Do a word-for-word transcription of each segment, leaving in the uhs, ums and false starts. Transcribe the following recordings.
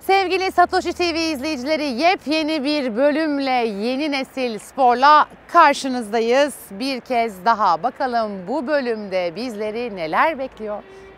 Sevgili Satoshi T V izleyicileri, yepyeni bir bölümle, yeni nesil sporla karşınızdayız. Bir kez daha bakalım bu bölümde bizleri neler bekliyor?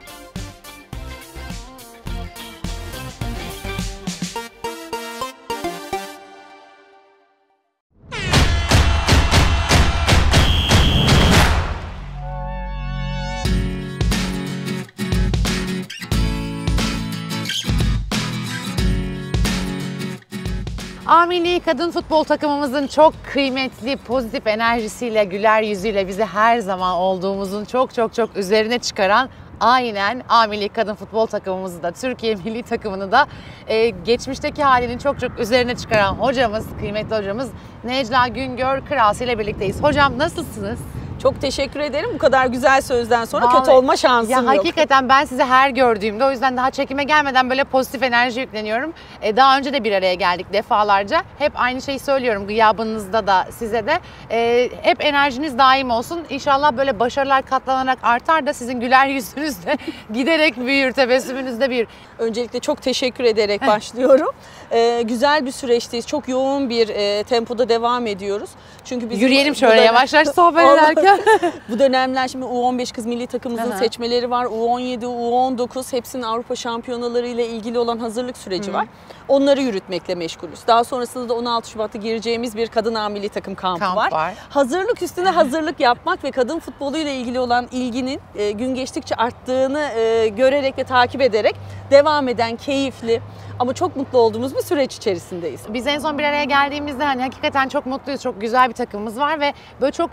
A Milli Kadın Futbol takımımızın çok kıymetli, pozitif enerjisiyle, güler yüzüyle bizi her zaman olduğumuzun çok çok çok üzerine çıkaran, aynen A Milli Kadın Futbol takımımızı da, Türkiye Milli Takımını da e, geçmişteki halinin çok çok üzerine çıkaran hocamız, kıymetli hocamız Necla Güngör Kırası ile birlikteyiz. Hocam nasılsınız? Çok teşekkür ederim. Bu kadar güzel sözden sonra Vallahi, kötü olma şansım ya yok. Hakikaten ben sizi her gördüğümde, o yüzden daha çekime gelmeden böyle pozitif enerji yükleniyorum. Ee, daha önce de bir araya geldik defalarca. Hep aynı şeyi söylüyorum gıyabınızda da, size de. Ee, hep enerjiniz daim olsun. İnşallah böyle başarılar katlanarak artar da sizin güler yüzünüz de giderek büyür, tebessümünüz de büyür. Öncelikle çok teşekkür ederek başlıyorum. Ee, güzel bir süreçteyiz. Çok yoğun bir e, tempoda devam ediyoruz. Çünkü biz Yürüyelim bu, şöyle bu yavaş yavaş sohbet ederken. Bu dönemler şimdi U on beş kız milli takımımızın Aha. seçmeleri var. U on yedi, U on dokuz hepsinin Avrupa şampiyonaları ile ilgili olan hazırlık süreci Hı. var. Onları yürütmekle meşgulüz. Daha sonrasında da on altı Şubat'ta gireceğimiz bir kadın A milli takım kampı Kamp var. var. Hazırlık üstüne hazırlık yapmak ve kadın futbolu ile ilgili olan ilginin e, gün geçtikçe arttığını e, görerek ve takip ederek devam eden keyifli ama çok mutlu olduğumuz bir süreç içerisindeyiz. Biz en son bir araya geldiğimizde hani hakikaten çok mutluyuz. Çok güzel bir takımımız var ve böyle çok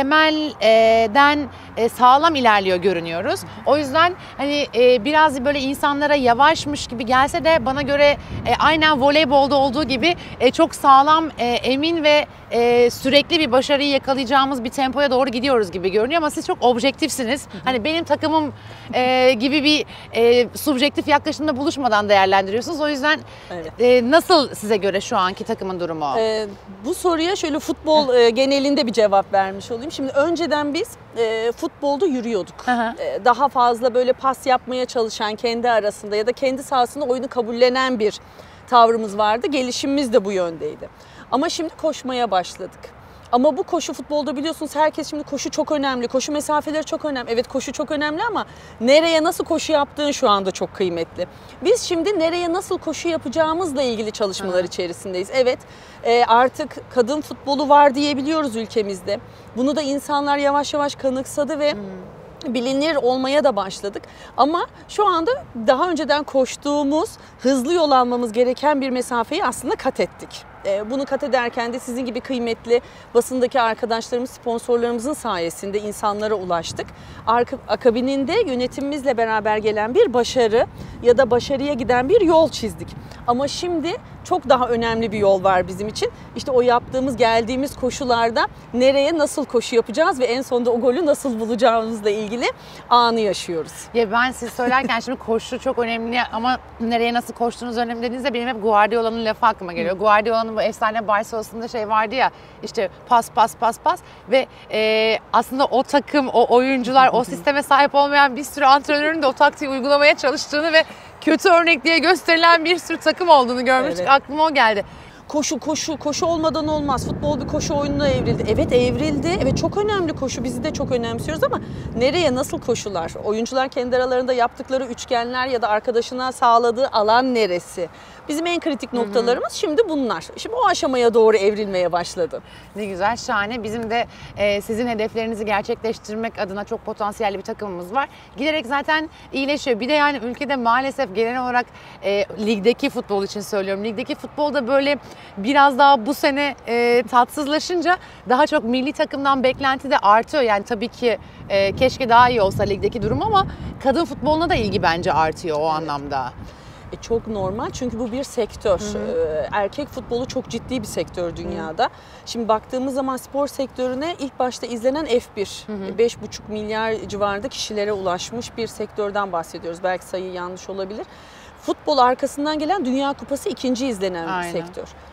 temelden sağlam ilerliyor görünüyoruz. O yüzden hani biraz böyle insanlara yavaşmış gibi gelse de bana göre aynen voleybolda olduğu gibi çok sağlam, emin ve sürekli bir başarıyı yakalayacağımız bir tempoya doğru gidiyoruz gibi görünüyor ama siz çok objektifsiniz. Hani benim takımım gibi bir subjektif yaklaşımda buluşmadan değerlendiriyorsunuz. O yüzden evet. e, nasıl size göre şu anki takımın durumu? E, bu soruya şöyle futbol e, genelinde bir cevap vermiş olayım. Şimdi önceden biz e, futbolda yürüyorduk. E, daha fazla böyle pas yapmaya çalışan, kendi arasında ya da kendi sahasında oyunu kabullenen bir tavrımız vardı. Gelişimimiz de bu yöndeydi. Ama şimdi koşmaya başladık. Ama bu koşu futbolda biliyorsunuz herkes şimdi koşu çok önemli, koşu mesafeleri çok önemli. Evet koşu çok önemli ama nereye nasıl koşu yaptığın şu anda çok kıymetli. Biz şimdi nereye nasıl koşu yapacağımızla ilgili çalışmalar Hı. içerisindeyiz. Evet e, artık kadın futbolu var diyebiliyoruz ülkemizde. Bunu da insanlar yavaş yavaş kanıksadı ve... Hı. bilinir olmaya da başladık. Ama şu anda daha önceden koştuğumuz, hızlı yol almamız gereken bir mesafeyi aslında kat ettik. Bunu kat ederken de sizin gibi kıymetli basındaki arkadaşlarımız, sponsorlarımızın sayesinde insanlara ulaştık. Akabininde yönetimimizle beraber gelen bir başarı ya da başarıya giden bir yol çizdik. Ama şimdi çok daha önemli bir yol var bizim için. İşte o yaptığımız, geldiğimiz koşularda nereye nasıl koşu yapacağız ve en sonunda o golü nasıl bulacağımızla ilgili anı yaşıyoruz. Ya ben siz söylerken şimdi koşu çok önemli ama nereye nasıl koştuğunuz önemli dediğinizde benim hep Guardiola'nın lafı aklıma geliyor. Hı. Guardiola'nın bu efsane Barcelona'sında şey vardı ya, işte pas pas pas pas ve e, aslında o takım, o oyuncular, o sisteme sahip olmayan bir sürü antrenörün de o taktiği uygulamaya çalıştığını ve kötü örnek diye gösterilen bir sürü takım olduğunu görmüştük. Evet. Aklıma o geldi. Koşu, koşu, koşu olmadan olmaz. Futbol bir koşu oyununa evrildi. Evet evrildi. Evet çok önemli koşu. Bizi de çok önemsiyoruz ama nereye, nasıl koşular? Oyuncular kendi aralarında yaptıkları üçgenler ya da arkadaşına sağladığı alan neresi? Bizim en kritik noktalarımız hı hı. şimdi bunlar. Şimdi o aşamaya doğru evrilmeye başladı. Ne güzel, şahane. Bizim de e, sizin hedeflerinizi gerçekleştirmek adına çok potansiyelli bir takımımız var. Giderek zaten iyileşiyor. Bir de yani ülkede maalesef genel olarak e, ligdeki futbol için söylüyorum. Ligdeki futbolda böyle biraz daha bu sene e, tatsızlaşınca daha çok milli takımdan beklenti de artıyor. Yani tabii ki e, keşke daha iyi olsa ligdeki durum ama kadın futboluna da ilgi bence artıyor o evet. anlamda. E çok normal çünkü bu bir sektör. Hı hı. Erkek futbolu çok ciddi bir sektör dünyada. Hı. Şimdi baktığımız zaman spor sektörüne ilk başta izlenen F bir. beş buçuk milyar civarında kişilere ulaşmış bir sektörden bahsediyoruz. Belki sayı yanlış olabilir. Futbol arkasından gelen Dünya Kupası ikinci izlenen Aynen. bir sektör.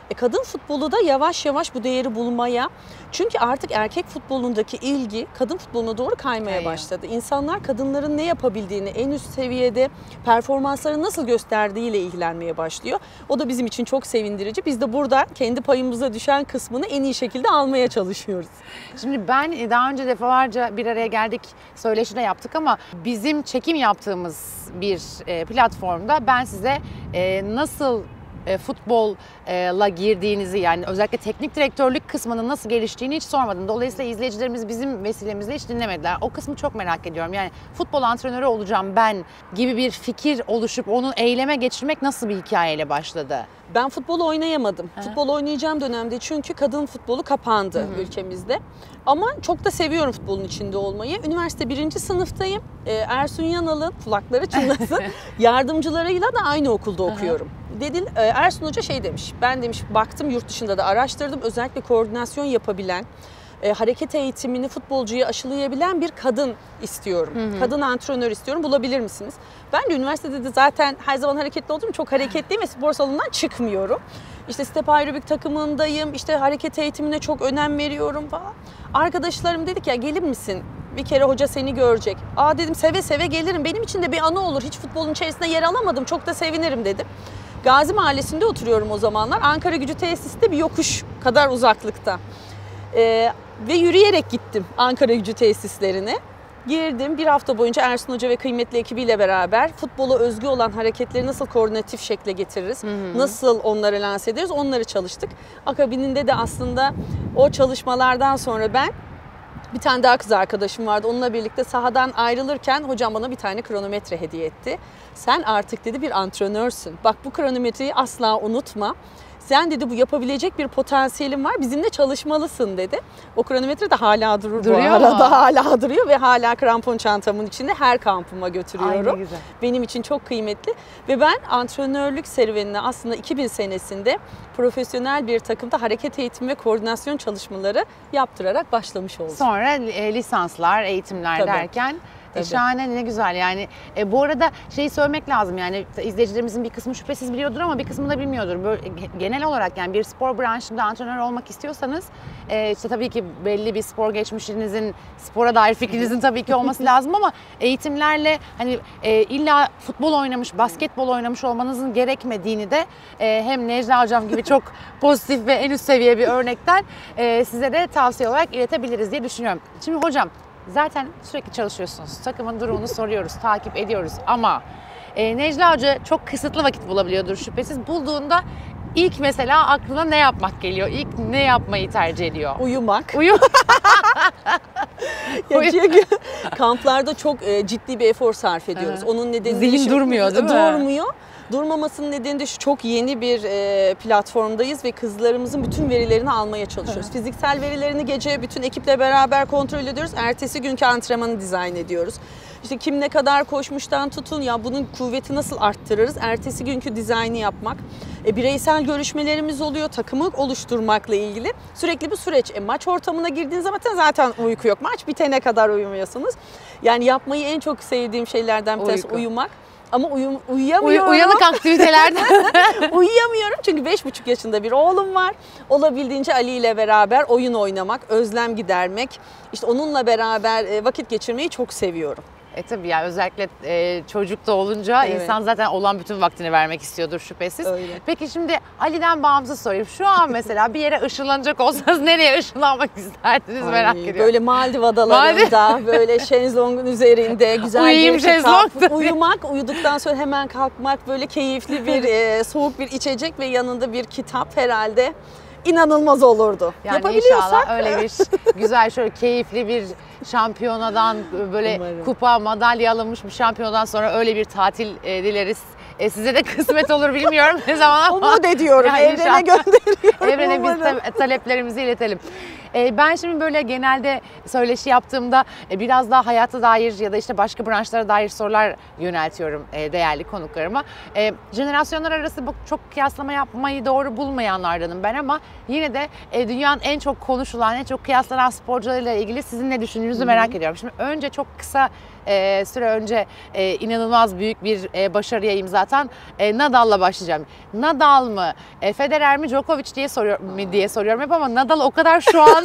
E, kadın futbolu da yavaş yavaş bu değeri bulmaya, çünkü artık erkek futbolundaki ilgi kadın futboluna doğru kaymaya Kayıyor. başladı. İnsanlar kadınların ne yapabildiğini, en üst seviyede performansları nasıl gösterdiğiyle ilgilenmeye başlıyor. O da bizim için çok sevindirici. Biz de burada kendi payımıza düşen kısmını en iyi şekilde almaya çalışıyoruz. Şimdi ben daha önce defalarca bir araya geldik, söyleşi de yaptık ama bizim çekim yaptığımız bir e, platformda ben size e, nasıl e, futbolla girdiğinizi, yani özellikle teknik direktörlük kısmının nasıl geliştiğini hiç sormadım. Dolayısıyla izleyicilerimiz bizim vesilemizle hiç dinlemediler. O kısmı çok merak ediyorum. Yani futbol antrenörü olacağım ben gibi bir fikir oluşup onu eyleme geçirmek nasıl bir hikayeyle başladı? Ben futbol oynayamadım. Hı. Futbol oynayacağım dönemde çünkü kadın futbolu kapandı Hı hı. ülkemizde. Ama çok da seviyorum futbolun içinde olmayı. Üniversite birinci sınıftayım. Ee, Ersun Yanal'ın, kulakları çınlasın, yardımcılarıyla da aynı okulda okuyorum. Dedi, e, Ersun Hoca şey demiş, ben demiş baktım yurt dışında da araştırdım. Özellikle koordinasyon yapabilen, E, hareket eğitimini futbolcuya aşılayabilen bir kadın istiyorum. Hı hı. Kadın antrenör istiyorum. Bulabilir misiniz? Ben de üniversitede de zaten her zaman hareketli olduğum, çok hareketliyim ve spor salonundan çıkmıyorum. İşte step aerobik takımındayım. İşte hareket eğitimine çok önem veriyorum falan. Arkadaşlarım dedik ya, gelir misin? Bir kere hoca seni görecek. Aa dedim, seve seve gelirim. Benim için de bir anı olur. Hiç futbolun içerisinde yer alamadım. Çok da sevinirim dedim. Gazi Mahallesi'nde oturuyorum o zamanlar. Ankara Gücü tesisinde bir yokuş kadar uzaklıkta. Ee, ve yürüyerek gittim Ankara Gücü tesislerine. Girdim, bir hafta boyunca Ersun Hoca ve kıymetli ekibiyle beraber futbola özgü olan hareketleri nasıl koordinatif şekle getiririz, hı hı. nasıl onları lanse ederiz, onları çalıştık. Akabininde de aslında o çalışmalardan sonra ben, bir tane daha kız arkadaşım vardı, onunla birlikte sahadan ayrılırken hocam bana bir tane kronometre hediye etti. Sen artık dedi bir antrenörsün, bak bu kronometreyi asla unutma. Sen dedi bu yapabilecek bir potansiyelin var, bizimle çalışmalısın dedi. O kronometre de hala durur Duruyor bu arada, mu? hala duruyor ve hala krampon çantamın içinde her kampıma götürüyorum. Ay, ne güzel. Benim için çok kıymetli ve ben antrenörlük serüvenine aslında iki bin senesinde profesyonel bir takımda hareket eğitimi ve koordinasyon çalışmaları yaptırarak başlamış oldum. Sonra e, lisanslar, eğitimler Tabii. derken E, Tabii. şahane, ne güzel yani. E, bu arada şeyi söylemek lazım, yani izleyicilerimizin bir kısmı şüphesiz biliyordur ama bir kısmı da bilmiyordur. Böyle, genel olarak yani bir spor branşında antrenör olmak istiyorsanız e, işte tabii ki belli bir spor geçmişinizin, spora dair fikrinizin tabii ki olması lazım ama eğitimlerle hani e, illa futbol oynamış, basketbol oynamış olmanızın gerekmediğini de e, hem Necla Hocam gibi çok pozitif ve en üst seviye bir örnekten e, size de tavsiye olarak iletebiliriz diye düşünüyorum. Şimdi hocam, zaten sürekli çalışıyorsunuz. Takımın durumunu soruyoruz, takip ediyoruz ama e, Necla Hoca çok kısıtlı vakit bulabiliyordur şüphesiz. Bulduğunda ilk mesela aklına ne yapmak geliyor? İlk ne yapmayı tercih ediyor? Uyumak. Uyu. Ya çünkü kamplarda çok e, ciddi bir efor sarf ediyoruz. Evet. Onun nedeni Zihin de şu, durmuyor, değil mi? Durmuyor. Durmamasının nedeni de şu, çok yeni bir e, platformdayız ve kızlarımızın bütün verilerini almaya çalışıyoruz. Evet. Fiziksel verilerini gece bütün ekiple beraber kontrol ediyoruz. Ertesi günkü antrenmanı dizayn ediyoruz. İşte kim ne kadar koşmuştan tutun, ya bunun kuvveti nasıl arttırırız? Ertesi günkü dizaynı yapmak. E, bireysel görüşmelerimiz oluyor, takımı oluşturmakla ilgili. Sürekli bir süreç. E, maç ortamına girdiğiniz zaman zaten uyku yok. Maç bitene kadar uyumuyorsunuz. Yani yapmayı en çok sevdiğim şeylerden bir tanesi Uyku. uyumak. Ama uyum, uyuyamıyorum. Uy, uyanık aktivitelerde. Uyuyamıyorum çünkü beş buçuk yaşında bir oğlum var. Olabildiğince Ali ile beraber oyun oynamak, özlem gidermek, işte onunla beraber vakit geçirmeyi çok seviyorum. E tabii ya, özellikle e, çocuk da olunca Evet. insan zaten olan bütün vaktini vermek istiyordur şüphesiz. Öyle. Peki şimdi Ali'den bağımsız sorayım. Şu an mesela bir yere ışınlanacak olsanız nereye ışınlanmak isterdiniz, Ay, merak ediyorum. Böyle Maldiv adalarında, böyle şezlongun üzerinde güzel Uyuyayım bir kitap, şezlongda. uyumak, uyuduktan sonra hemen kalkmak, böyle keyifli bir e, soğuk bir içecek ve yanında bir kitap herhalde inanılmaz olurdu. Yani Yapabiliyorsak. inşallah öyle bir güzel, şöyle keyifli bir şampiyonadan, böyle Umarım. kupa, madalya alınmış bir şampiyonadan sonra öyle bir tatil e, dileriz. E, size de kısmet olur bilmiyorum ne zaman ama. Umut ediyorum, Ya evrene inşallah. gönderiyorum. Evrene biz umarım. ta- taleplerimizi iletelim. E, ben şimdi böyle genelde söyleşi yaptığımda e, biraz daha hayata dair ya da işte başka branşlara dair sorular yöneltiyorum e, değerli konuklarıma. E, jenerasyonlar arası bu çok kıyaslama yapmayı doğru bulmayanlardanım ben ama yine de e, dünyanın en çok konuşulan, en çok kıyaslanan sporcularıyla ilgili sizin ne düşündüğünüzü merak ediyorum. Şimdi önce çok kısa e, süre önce e, inanılmaz büyük bir e, başarıya imza atan e, Nadal'la başlayacağım. Nadal mı, e, Federer mi, Djokovic diye soruyor mu diye soruyorum hep ama Nadal o kadar şu an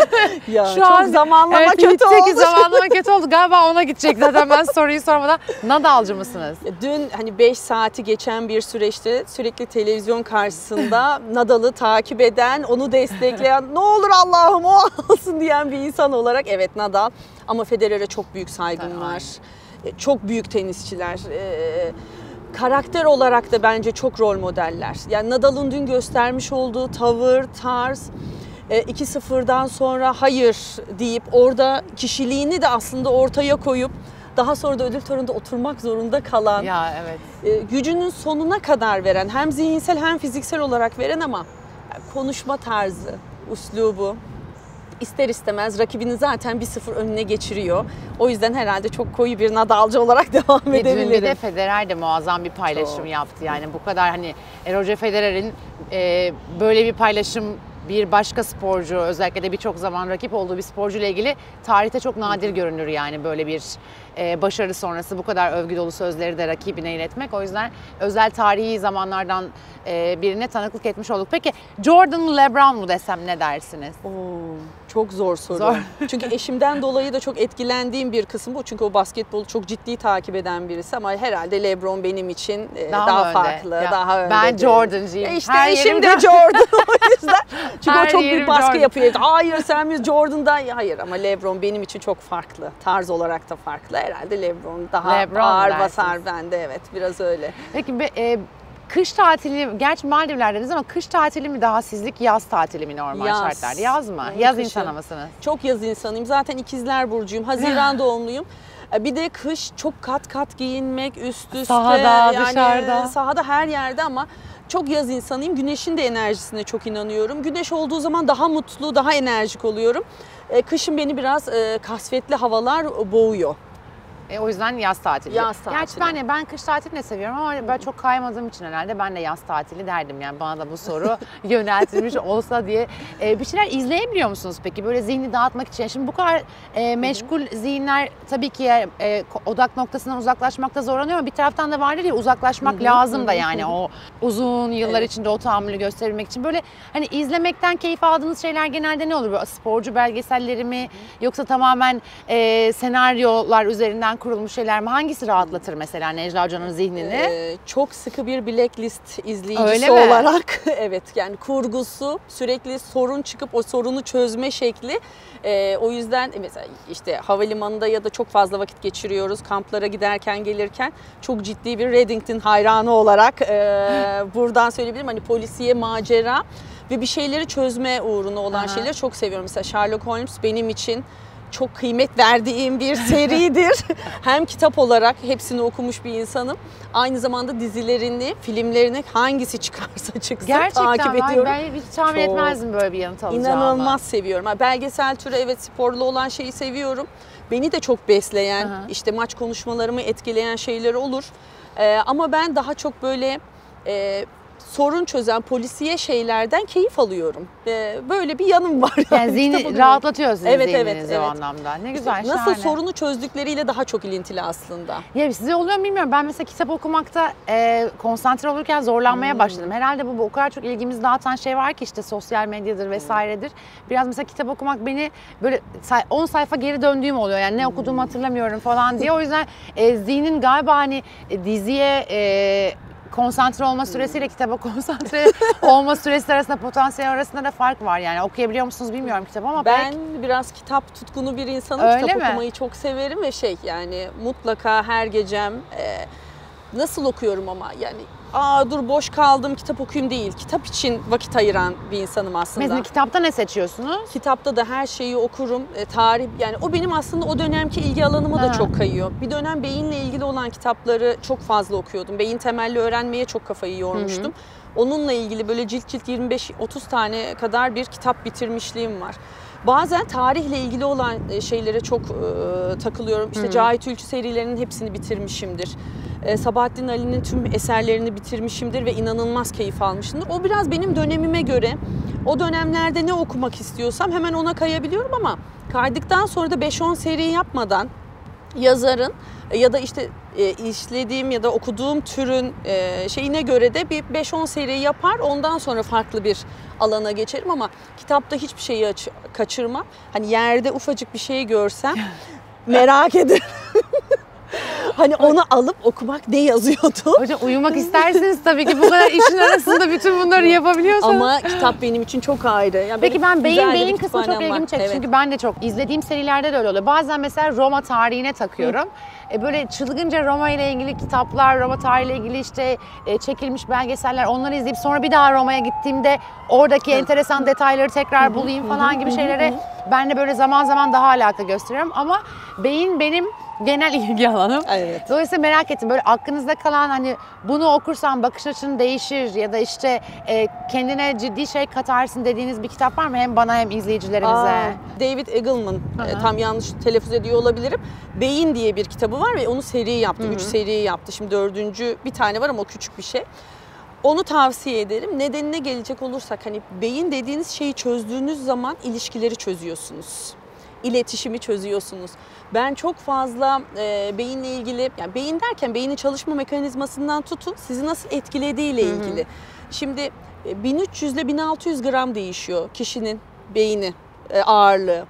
ya, şu çok an zamanlama evet, kötü oldu. zamanlama kötü oldu. Galiba ona gidecek zaten ben soruyu sormadan. Nadal'cı mısınız? Dün hani beş saati geçen bir süreçte sürekli televizyon karşısında Nadal'ı takip eden, onu destekleyen, ne olur Allah'ım o alsın diyen bir insan olarak evet Nadal. Ama Federer'e çok büyük saygım Tabii, var. Çok büyük tenisçiler. Ee, karakter olarak da bence çok rol modeller. Yani Nadal'ın dün göstermiş olduğu tavır, tarz, iki sıfırdan sonra hayır deyip orada kişiliğini de aslında ortaya koyup daha sonra da ödül töreninde oturmak zorunda kalan, Ya evet. e, gücünün sonuna kadar veren, hem zihinsel hem fiziksel olarak veren ama konuşma tarzı, üslubu ister istemez rakibini zaten bir sıfır önüne geçiriyor. O yüzden herhalde çok koyu bir Nadal'cı olarak devam Ve edebilirim. dün bir de Federer de muazzam bir paylaşım Çok. yaptı. Yani bu kadar hani Roger Federer'in e, böyle bir paylaşım bir başka sporcu, özellikle de birçok zaman rakip olduğu bir sporcu ile ilgili tarihte çok nadir görünür yani böyle bir e, başarı sonrası bu kadar övgü dolu sözleri de rakibine iletmek. O yüzden özel tarihi zamanlardan e, birine tanıklık etmiş olduk. Peki Jordan mı LeBron mu desem ne dersiniz? Oo, çok zor soru. Zor. Çünkü eşimden dolayı da çok etkilendiğim bir kısım bu. Çünkü o basketbolu çok ciddi takip eden birisi ama herhalde LeBron benim için e, Daha daha, mı önde? farklı, Ya, daha önde. ben bir- Jordan'cıyım. E işte Her eşim yerim de Jordan. Jordan o yüzden. Çünkü Her o çok yerim büyük baskı Jordan. yapıyor. Hayır sen biz Jordan'dan hayır ama LeBron benim için çok farklı. Tarz olarak da farklı. Herhalde LeBron daha LeBron ağır dersiniz. basar bende evet biraz öyle. Peki be- e, kış tatili, gerçi Maldivler'deniz ama kış tatili mi daha sizlik, yaz tatili mi normal Yaz. şartlarda? Yaz mı? Hı, Yaz kışın. insanı mısınız? Çok yaz insanıyım. Zaten ikizler burcuyum. Haziran doğumluyum. Bir de kış çok kat kat giyinmek üst üste. Sahada, yani dışarıda. Sahada her yerde ama çok yaz insanıyım. Güneşin de enerjisine çok inanıyorum. Güneş olduğu zaman daha mutlu, daha enerjik oluyorum. E, Kışın beni biraz e, kasvetli havalar boğuyor. E, o yüzden yaz tatili. Yaz Gerçi tatili. ben, ben kış tatilini de seviyorum ama ben çok kaymadığım için herhalde ben de yaz tatili derdim. Yani bana da bu soru yöneltilmiş olsa diye. E, bir şeyler izleyebiliyor musunuz peki? Böyle zihni dağıtmak için. Şimdi bu kadar e, meşgul zihinler tabii ki e, odak noktasından uzaklaşmakta zorlanıyor ama bir taraftan da vardır ya uzaklaşmak Hı hı, lazım hı da hı, yani hı hı. o uzun yıllar Evet. içinde o tahammülü gösterebilmek için. Böyle hani izlemekten keyif aldığınız şeyler genelde ne olur? Böyle sporcu belgeselleri mi yoksa tamamen e, senaryolar üzerinden kurulmuş şeyler mi? Hangisi rahatlatır mesela Necla Hoca'nın zihnini? Ee, çok sıkı bir blacklist izleyicisi Öyle mi? olarak evet yani kurgusu sürekli sorun çıkıp o sorunu çözme şekli. Ee, o yüzden mesela işte havalimanında ya da çok fazla vakit geçiriyoruz kamplara giderken gelirken çok ciddi bir Reddington hayranı olarak e, buradan söyleyebilirim hani polisiye macera ve bir şeyleri çözme uğruna olan Aha. şeyleri çok seviyorum. Mesela Sherlock Holmes benim için çok kıymet verdiğim bir seridir. Hem kitap olarak hepsini okumuş bir insanım. Aynı zamanda dizilerini, filmlerini hangisi çıkarsa çıksın Gerçekten takip ben, ediyorum. ben hiç tahmin Çok. etmezdim böyle bir yanıt alacağımı. İnanılmaz seviyorum. Ha, belgesel türü evet sporlu olan şeyi seviyorum. Beni de çok besleyen, Aha. işte maç konuşmalarımı etkileyen şeyler olur. Ee, ama ben daha çok böyle e, sorun çözen polisiye şeylerden keyif alıyorum. Ee, böyle bir yanım var. Yani Kitap zihni okuyorum. rahatlatıyor sizin Evet, evet, zihninizi o evet. anlamda. Ne güzel, Nasıl şahane. sorunu çözdükleriyle daha çok ilintili aslında. Ya size oluyor mu bilmiyorum. Ben mesela kitap okumakta e, konsantre olurken zorlanmaya Hmm. başladım. Herhalde bu, bu o kadar çok ilgimizi dağıtan şey var ki işte sosyal medyadır vesairedir. Biraz mesela kitap okumak beni böyle say- on sayfa geri döndüğüm oluyor. Yani ne okuduğumu hatırlamıyorum falan diye. O yüzden e, zihnin galiba hani e, diziye e, konsantre olma süresiyle kitaba konsantre olma süresi arasında, potansiyel arasında da fark var. Yani okuyabiliyor musunuz bilmiyorum kitabı ama Ben pek... biraz kitap tutkunu bir insanım. Öyle Kitap mi? okumayı çok severim ve şey yani mutlaka her gecem e, nasıl okuyorum ama yani aa dur boş kaldım kitap okuyayım değil. Kitap için vakit ayıran bir insanım aslında. Mesela kitapta ne seçiyorsunuz? Kitapta da her şeyi okurum. E, tarih yani o benim aslında o dönemki ilgi alanıma da Ha. çok kayıyor. Bir dönem beyinle ilgili olan kitapları çok fazla okuyordum. Beyin temelli öğrenmeye çok kafayı yormuştum. Onunla ilgili böyle cilt cilt yirmi beş otuz tane kadar bir kitap bitirmişliğim var. Bazen tarihle ilgili olan şeylere çok e, takılıyorum. İşte Hı. Cahit Ülkü serilerinin hepsini bitirmişimdir. E, Sabahattin Ali'nin tüm eserlerini bitirmişimdir ve inanılmaz keyif almışımdır. O biraz benim dönemime göre o dönemlerde ne okumak istiyorsam hemen ona kayabiliyorum ama kaydıktan sonra da beş on seri yapmadan yazarın ya da işte e, işlediğim ya da okuduğum türün e, şeyine göre de bir beş on seri yapar. Ondan sonra farklı bir alana geçerim ama kitapta hiçbir şeyi aç, kaçırmam. Hani yerde ufacık bir şey görsem merak ederim. Hani onu alıp okumak ne yazıyordu? Hocam uyumak isterseniz tabii ki bu kadar işin arasında bütün bunları yapabiliyorsanız. Ama kitap benim için çok ayrı. Yani Peki ben beyin güzel de beyin bir kısmı çok kütüphanem ilgimi var. çekti. Evet. Çünkü ben de çok izlediğim serilerde de öyle oluyor. Bazen mesela Roma tarihine takıyorum. E böyle çılgınca Roma ile ilgili kitaplar, Roma tarihiyle ilgili işte e, çekilmiş belgeseller, onları izleyip sonra bir daha Roma'ya gittiğimde oradaki enteresan detayları tekrar bulayım falan gibi şeylere ben de böyle zaman zaman daha alaka gösteriyorum. Ama beyin benim genel ilgi alanım. Evet. Dolayısıyla merak ettim. Böyle aklınızda kalan hani bunu okursan bakış açın değişir ya da işte e, kendine ciddi şey katarsın dediğiniz bir kitap var mı? Hem bana hem izleyicilerimize. Aa, David Eagleman, e, tam yanlış telaffuz ediyor olabilirim. Beyin diye bir kitabı var ve onu seri yaptı. Hı hı. Üç seri yaptı. Şimdi dördüncü bir tane var ama o küçük bir şey. Onu tavsiye ederim. Nedenine gelecek olursak hani beyin dediğiniz şeyi çözdüğünüz zaman ilişkileri çözüyorsunuz. İletişimi çözüyorsunuz. Ben çok fazla e, beyinle ilgili, yani beyin derken beynin çalışma mekanizmasından tutun sizi nasıl etkilediğiyle ilgili. Hı hı. Şimdi e, bin üç yüz ile bin altı yüz gram değişiyor kişinin beyni e, ağırlığı.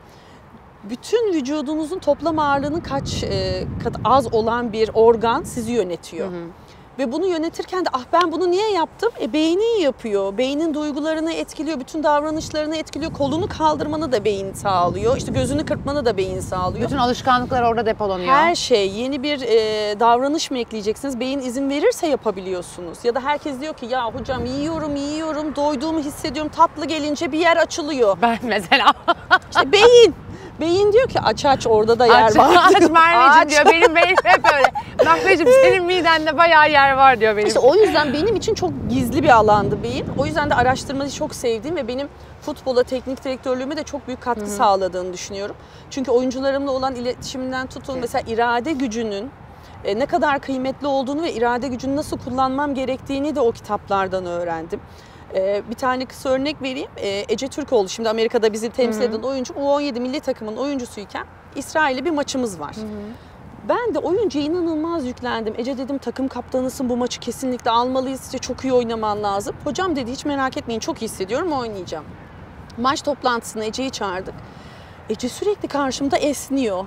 Bütün vücudunuzun toplam ağırlığının kaç e, kat az olan bir organ sizi yönetiyor. Hı hı. Ve bunu yönetirken de ah ben bunu niye yaptım? E beynin yapıyor. Beynin duygularını etkiliyor, bütün davranışlarını etkiliyor. Kolunu kaldırmanı da beyin sağlıyor. İşte gözünü kırpmanı da beyin sağlıyor. Bütün alışkanlıklar orada depolanıyor. Her şey, yeni bir e, davranış mı ekleyeceksiniz? Beyin izin verirse yapabiliyorsunuz. Ya da herkes diyor ki ya hocam yiyorum, yiyorum, doyduğumu hissediyorum. Tatlı gelince bir yer açılıyor. Ben mesela. İşte beyin. Beyin diyor ki aç aç orada da yer aç, var aç diyor. Merveciğim diyor. Benim beynim hep öyle. Merveciğim senin midende bayağı yer var diyor benim. İşte o yüzden benim için çok gizli bir alandı beyin. O yüzden de araştırmayı çok sevdiğim ve benim futbola, teknik direktörlüğüme de çok büyük katkı Hı-hı. sağladığını düşünüyorum. Çünkü oyuncularımla olan iletişimden tutun evet. mesela irade gücünün e, ne kadar kıymetli olduğunu ve irade gücünü nasıl kullanmam gerektiğini de o kitaplardan öğrendim. Bir tane kısa örnek vereyim. Ece Türkoğlu şimdi Amerika'da bizi temsil eden oyuncu. U on yedi milli takımın oyuncusuyken İsrail'le bir maçımız var. Hı hı. Ben de oyuncuya inanılmaz yüklendim. Ece dedim takım kaptanısın, bu maçı kesinlikle almalıyız. İşte çok iyi oynaman lazım. Hocam dedi hiç merak etmeyin çok iyi hissediyorum oynayacağım. Maç toplantısına Ece'yi çağırdık. Ece sürekli karşımda esniyor.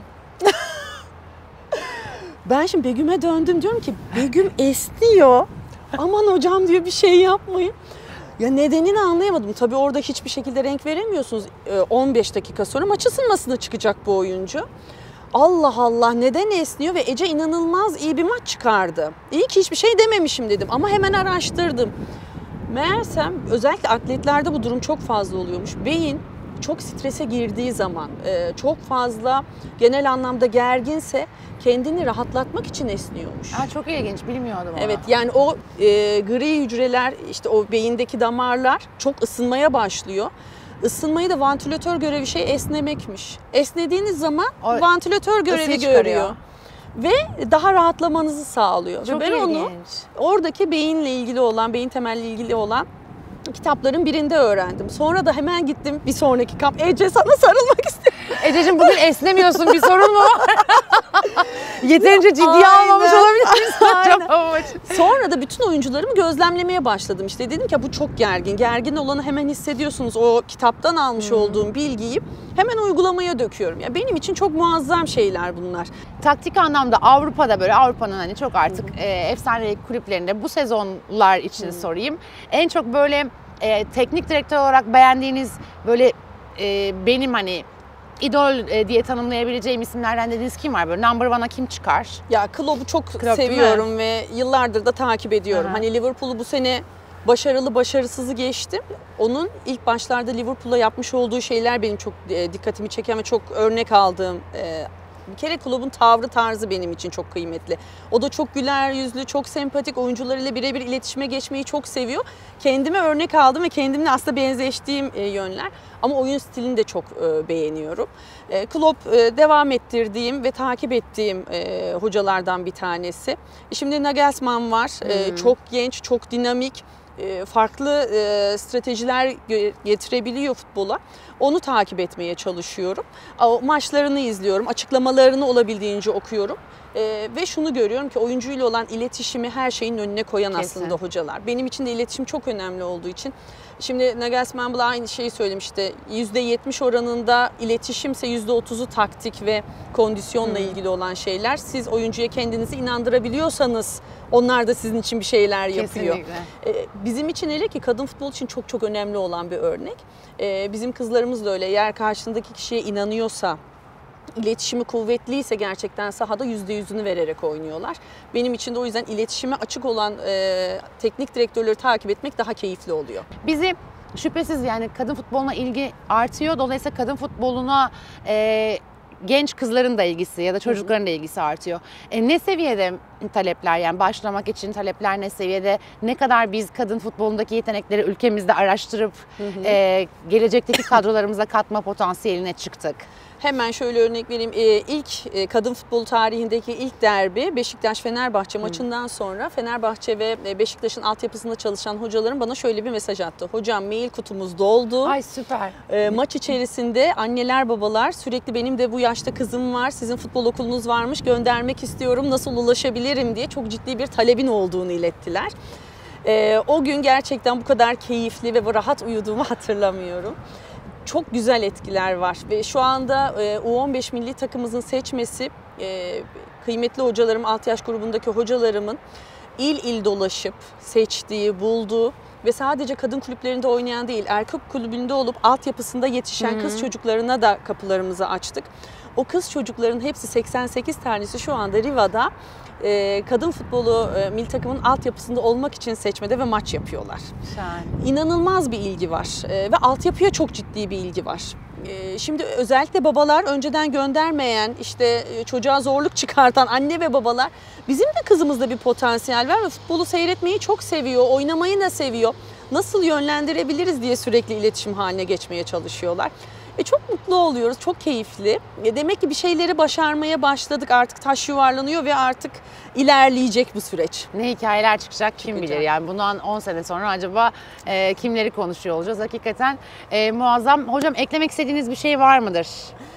Ben şimdi Begüm'e döndüm diyorum ki Begüm esniyor. Aman hocam diyor bir şey yapmayın. Ya nedenini anlayamadım. Tabii orada hiçbir şekilde renk veremiyorsunuz. on beş dakika sonra maç ısınmasına çıkacak bu oyuncu. Allah Allah neden esniyor ve Ece inanılmaz iyi bir maç çıkardı. İyi ki hiçbir şey dememişim dedim ama hemen araştırdım. Meğersem özellikle atletlerde bu durum çok fazla oluyormuş. Beyin çok strese girdiği zaman, çok fazla genel anlamda gerginse kendini rahatlatmak için esniyormuş. Aa, çok ilginç, bilmiyordum onu. Evet, yani o e, gri hücreler, işte o beyindeki damarlar çok ısınmaya başlıyor. Isınmayı da vantilatör görevi şey esnemekmiş. Esnediğiniz zaman o vantilatör görevi görüyor. Ve daha rahatlamanızı sağlıyor. Çok Ve ben ilginç. onu oradaki beyinle ilgili olan, beyin temelli ilgili olan kitapların birinde öğrendim. Sonra da hemen gittim bir sonraki kamp. Ece sana sarılmak istiyorum. Ececiğim bugün esnemiyorsun, bir sorun mu var? Yeterince ciddiye Aynen. almamış olabilir misin? Sonra da bütün oyuncularımı gözlemlemeye başladım. İşte dedim ki bu çok gergin. Gergin olanı hemen hissediyorsunuz. O kitaptan almış hmm. olduğum bilgiyi hemen uygulamaya döküyorum. Ya benim için çok muazzam şeyler bunlar. Taktik anlamda Avrupa'da böyle Avrupa'nın hani çok artık hmm. e, efsane kulüplerinde bu sezonlar için hmm. sorayım. En çok böyle e, teknik direktör olarak beğendiğiniz böyle e, benim hani İdol e, diye tanımlayabileceğim isimlerden dediğiniz kim var? Böyle number one'a kim çıkar? Ya Klopp'u çok Klopp, seviyorum ve yıllardır da takip ediyorum. Aha. Hani Liverpool'u bu sene başarılı başarısızı geçtim. Onun ilk başlarda Liverpool'a yapmış olduğu şeyler benim çok e, dikkatimi çeken ve çok örnek aldığım. E, bir kere Klopp'un tavrı tarzı benim için çok kıymetli. O da çok güler yüzlü, çok sempatik, oyuncularıyla birebir iletişime geçmeyi çok seviyor. Kendime örnek aldım ve kendimle aslında benzeştiğim e, yönler. Ama oyun stilini de çok e, beğeniyorum. E, Klopp e, devam ettirdiğim ve takip ettiğim e, hocalardan bir tanesi. E, şimdi Nagelsmann var. E, çok genç, çok dinamik. e, farklı e, stratejiler getirebiliyor futbola. Onu takip etmeye çalışıyorum. O maçlarını izliyorum, açıklamalarını olabildiğince okuyorum. Ee, ve şunu görüyorum ki oyuncuyla olan iletişimi her şeyin önüne koyan Kesin. aslında hocalar. Benim için de iletişim çok önemli olduğu için. Şimdi Nagelsmann bile aynı şeyi söylemişti. yüzde yetmiş oranında iletişimse yüzde otuzu taktik ve kondisyonla hmm. ilgili olan şeyler. Siz oyuncuya kendinizi inandırabiliyorsanız onlar da sizin için bir şeyler yapıyor. Kesinlikle. Ee, bizim için hele ki kadın futbol için çok çok önemli olan bir örnek. Ee, bizim kızlarımız da öyle. Eğer karşındaki kişiye inanıyorsa, İletişimi kuvvetliyse gerçekten sahada yüzde yüzünü vererek oynuyorlar. Benim için de o yüzden iletişime açık olan e, teknik direktörleri takip etmek daha keyifli oluyor. Bizi şüphesiz yani kadın futboluna ilgi artıyor. Dolayısıyla kadın futboluna e, genç kızların da ilgisi ya da çocukların da ilgisi artıyor. E, ne seviyede talepler, yani başlamak için talepler ne seviyede? Ne kadar biz kadın futbolundaki yetenekleri ülkemizde araştırıp hı hı. E, gelecekteki kadrolarımıza katma potansiyeline çıktık? Hemen şöyle örnek vereyim. Ee, ilk e, kadın futbol tarihindeki ilk derbi Beşiktaş-Fenerbahçe maçından sonra Fenerbahçe ve Beşiktaş'ın altyapısında çalışan hocalarım bana şöyle bir mesaj attı. Hocam mail kutumuz doldu. Ay süper. Ee, maç içerisinde anneler babalar sürekli benim de bu yaşta kızım var, sizin futbol okulunuz varmış, göndermek istiyorum, nasıl ulaşabilirim diye çok ciddi bir talebin olduğunu ilettiler. Ee, o gün gerçekten bu kadar keyifli ve rahat uyuduğumu hatırlamıyorum. Çok güzel etkiler var ve şu anda U on beş milli takımımızın seçmesi kıymetli hocalarım, alt yaş grubundaki hocalarımın il il dolaşıp seçtiği, bulduğu ve sadece kadın kulüplerinde oynayan değil, erkek kulübünde olup altyapısında yetişen hmm. kız çocuklarına da kapılarımızı açtık. O kız çocukların hepsi seksen sekiz tanesi şu anda Riva'da e, kadın futbolu e, milli takımın altyapısında olmak için seçmede ve maç yapıyorlar. Şahane. İnanılmaz bir ilgi var e, ve altyapıya çok ciddi bir ilgi var. E, şimdi özellikle babalar, önceden göndermeyen, işte çocuğa zorluk çıkartan anne ve babalar, bizim de kızımızda bir potansiyel var ve futbolu seyretmeyi çok seviyor, oynamayı da seviyor. Nasıl yönlendirebiliriz diye sürekli iletişim haline geçmeye çalışıyorlar. E çok mutlu oluyoruz, çok keyifli. E demek ki bir şeyleri başarmaya başladık, artık taş yuvarlanıyor ve artık ilerleyecek bu süreç. Ne hikayeler çıkacak kim Çıkacak. bilir, yani bundan on sene sonra acaba e, kimleri konuşuyor olacağız? Hakikaten e, muazzam. Hocam eklemek istediğiniz bir şey var mıdır?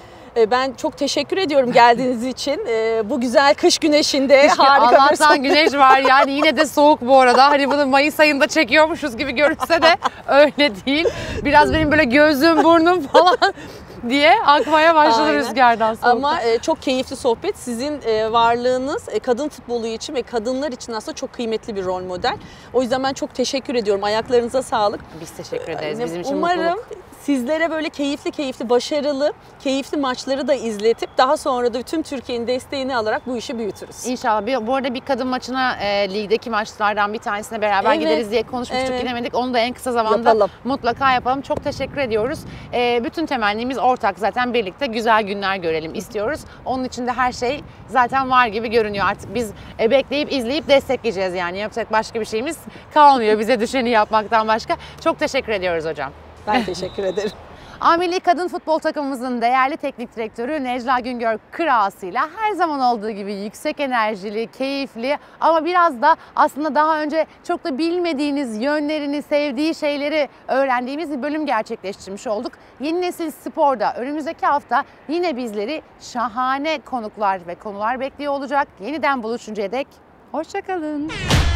Ben çok teşekkür ediyorum geldiğiniz için. Bu güzel kış güneşinde kış, harika Allah'tan bir sohbet. güneş var, yani yine de soğuk bu arada. Hani bunu Mayıs ayında çekiyormuşuz gibi görünse de öyle değil. Biraz benim böyle gözüm, burnum falan diye akmaya başladı Aynen. rüzgardan soğukta. Ama çok keyifli sohbet. Sizin varlığınız kadın futbolu için ve kadınlar için aslında çok kıymetli bir rol model. O yüzden ben çok teşekkür ediyorum. Ayaklarınıza sağlık. Biz teşekkür ederiz. Bizim için Umarım mutluluk. Sizlere böyle keyifli keyifli, başarılı, keyifli maçları da izletip daha sonra da tüm Türkiye'nin desteğini alarak bu işi büyütürüz. İnşallah. Bu arada bir kadın maçına e, ligdeki maçlardan bir tanesine beraber evet. gideriz diye konuşmuştuk. Evet. Gidemedik. Onu da en kısa zamanda yapalım. mutlaka yapalım. Çok teşekkür ediyoruz. E, bütün temennimiz ortak zaten, birlikte güzel günler görelim istiyoruz. Onun için de her şey zaten var gibi görünüyor. Artık biz e, bekleyip izleyip destekleyeceğiz yani. Yapacak başka bir şeyimiz kalmıyor bize düşeni yapmaktan başka. Çok teşekkür ediyoruz hocam. Ben teşekkür ederim. A Milli Kadın Futbol takımımızın değerli teknik direktörü Necla Güngör Kırağası'yla her zaman olduğu gibi yüksek enerjili, keyifli ama biraz da aslında daha önce çok da bilmediğiniz yönlerini, sevdiği şeyleri öğrendiğimiz bir bölüm gerçekleştirmiş olduk. Yeni Nesil Spor'da önümüzdeki hafta yine bizleri şahane konuklar ve konular bekliyor olacak. Yeniden buluşuncaya dek hoşça kalın.